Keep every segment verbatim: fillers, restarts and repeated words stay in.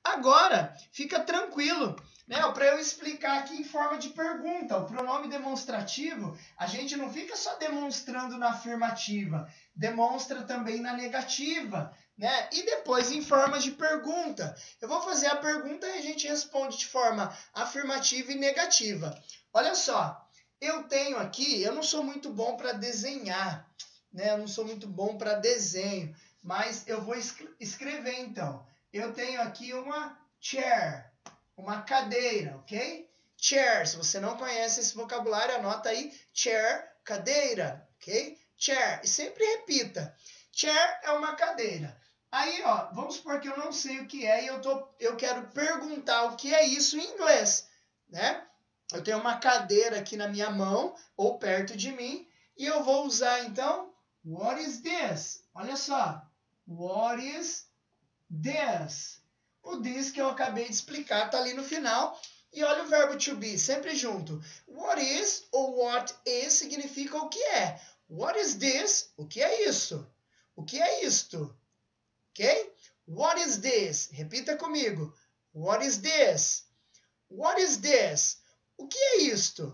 Agora, fica tranquilo, né? Para eu explicar aqui em forma de pergunta. O pronome demonstrativo, a gente não fica só demonstrando na afirmativa, demonstra também na negativa, né? E depois em forma de pergunta. Eu vou fazer a pergunta e a gente responde de forma afirmativa e negativa. Olha só, eu tenho aqui, eu não sou muito bom para desenhar, né? Eu não sou muito bom para desenho, mas eu vou escrever então. Eu tenho aqui uma chair, uma cadeira, ok? Chair, se você não conhece esse vocabulário, anota aí, chair, cadeira, ok? Chair, e sempre repita, chair é uma cadeira. Aí, ó, vamos supor que eu não sei o que é e eu, tô, eu quero perguntar o que é isso em inglês, né? Eu tenho uma cadeira aqui na minha mão, ou perto de mim, e eu vou usar, então, what is this? Olha só, what is this? O this que eu acabei de explicar tá ali no final. E olha o verbo to be, sempre junto. What is ou what is significa o que é. What is this? O que é isso? O que é isto? Ok? What is this? Repita comigo. What is this? What is this? O que é isto?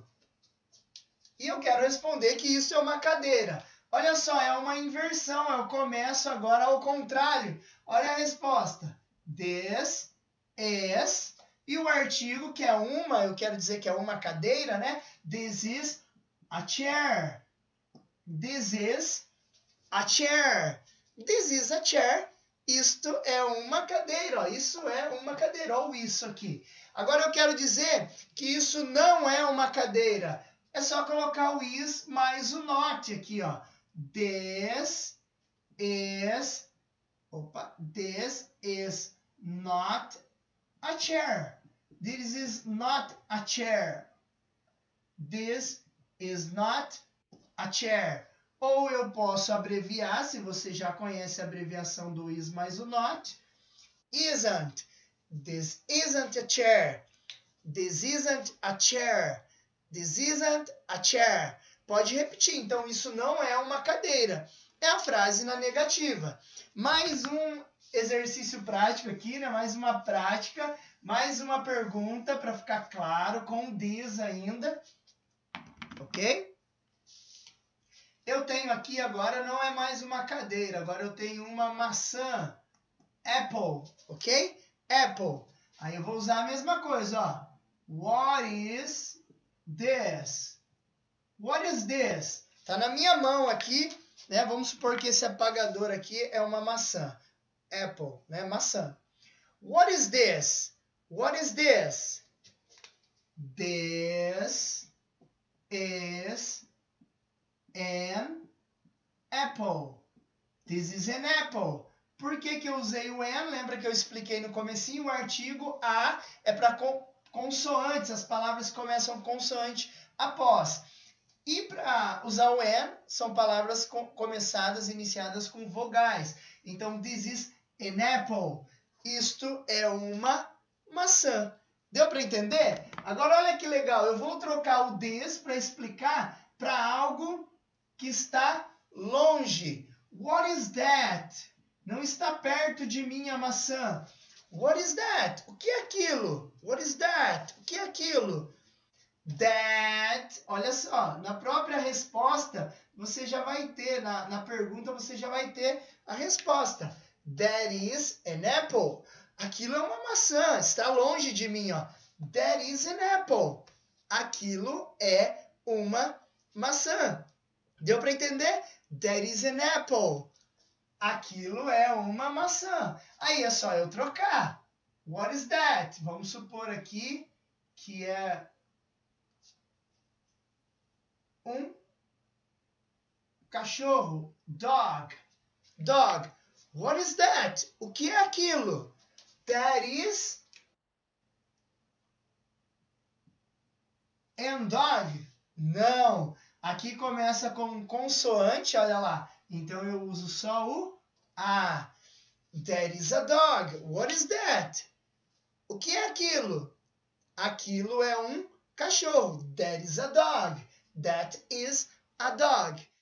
E eu quero responder que isso é uma cadeira. Olha só, é uma inversão. Eu começo agora ao contrário. Olha a resposta. This is... E o artigo, que é uma, eu quero dizer que é uma cadeira, né? This is a chair. This is a chair. This is a chair. Isto é uma cadeira. Ó. Isso é uma cadeira. Ou isso aqui. Agora eu quero dizer que isso não é uma cadeira. É só colocar o is mais o not aqui, ó. This is... Opa. This is not a chair. This is not a chair. This is not a chair. Ou eu posso abreviar, se você já conhece a abreviação do is mais o not. Isn't. This isn't a chair. This isn't a chair. This isn't a chair. Pode repetir. Então, isso não é uma cadeira. É a frase na negativa. Mais um exercício prático aqui, né? Mais uma prática, mais uma pergunta para ficar claro, com this ainda, ok? Eu tenho aqui agora, não é mais uma cadeira, agora eu tenho uma maçã, apple, ok? Apple. Aí eu vou usar a mesma coisa, ó. What is this? What is this? Tá na minha mão aqui, né? Vamos supor que esse apagador aqui é uma maçã. Apple, né? Maçã. What is this? What is this? This is an apple. This is an apple. Por que que eu usei o an? Lembra que eu expliquei no comecinho? O artigo a é para consoantes. As palavras começam com consoante após. E para usar o an, são palavras com, começadas, iniciadas com vogais. Então, this is an apple. Isto é uma maçã. Deu para entender? Agora, olha que legal. Eu vou trocar o this para explicar para algo que está longe. What is that? Não está perto de mim a maçã. What is that? O que é aquilo? What is that? O que é aquilo? That, olha só, na própria resposta, você já vai ter, na, na pergunta, você já vai ter a resposta. That is an apple. Aquilo é uma maçã, está longe de mim, ó. That is an apple. Aquilo é uma maçã. Deu para entender? That is an apple. Aquilo é uma maçã. Aí é só eu trocar. What is that? Vamos supor aqui que é um cachorro. Dog. Dog. What is that? O que é aquilo? That is an dog. Não. Aqui começa com consoante, olha lá. Então eu uso só o a. That is a dog. What is that? O que é aquilo? Aquilo é um cachorro. That is a dog. That is a dog.